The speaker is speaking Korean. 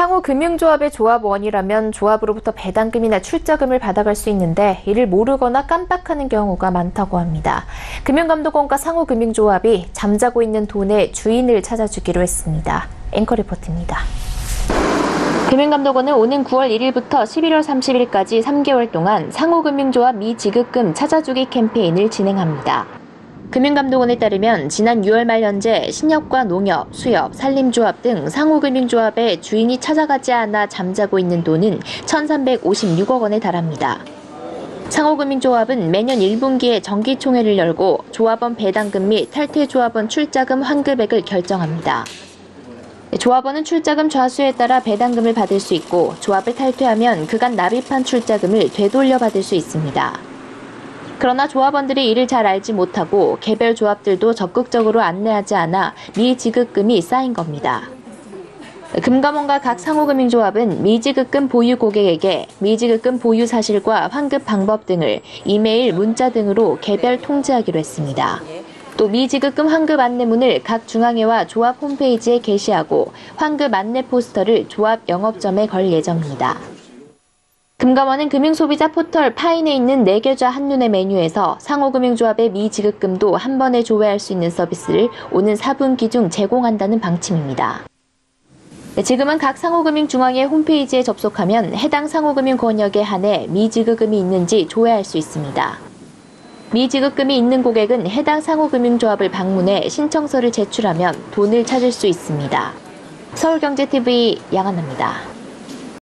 상호금융조합의 조합원이라면 조합으로부터 배당금이나 출자금을 받아갈 수 있는데 이를 모르거나 깜빡하는 경우가 많다고 합니다. 금융감독원과 상호금융조합이 잠자고 있는 돈의 주인을 찾아주기로 했습니다. 앵커 리포트입니다. 금융감독원은 오는 9월 1일부터 11월 30일까지 3개월 동안 상호금융조합 미지급금 찾아주기 캠페인을 진행합니다. 금융감독원에 따르면 지난 6월 말 현재 신협과 농협, 수협, 산림조합 등 상호금융조합의 주인이 찾아가지 않아 잠자고 있는 돈은 1,356억 원에 달합니다. 상호금융조합은 매년 1분기에 정기총회를 열고 조합원 배당금 및 탈퇴조합원 출자금 환급액을 결정합니다. 조합원은 출자금 좌수에 따라 배당금을 받을 수 있고 조합을 탈퇴하면 그간 납입한 출자금을 되돌려 받을 수 있습니다. 그러나 조합원들이 이를 잘 알지 못하고 개별 조합들도 적극적으로 안내하지 않아 미지급금이 쌓인 겁니다. 금감원과 각 상호금융조합은 미지급금 보유 고객에게 미지급금 보유 사실과 환급 방법 등을 이메일, 문자 등으로 개별 통지하기로 했습니다. 또 미지급금 환급 안내문을 각 중앙회와 조합 홈페이지에 게시하고 환급 안내 포스터를 조합 영업점에 걸 예정입니다. 금감원은 금융소비자 포털 파인에 있는 내 계좌 한눈에 메뉴에서 상호금융조합의 미지급금도 한 번에 조회할 수 있는 서비스를 오는 4분기 중 제공한다는 방침입니다. 지금은 각 상호금융중앙회 홈페이지에 접속하면 해당 상호금융 권역에 한해 미지급금이 있는지 조회할 수 있습니다. 미지급금이 있는 고객은 해당 상호금융조합을 방문해 신청서를 제출하면 돈을 찾을 수 있습니다. 서울경제TV 양한나입니다.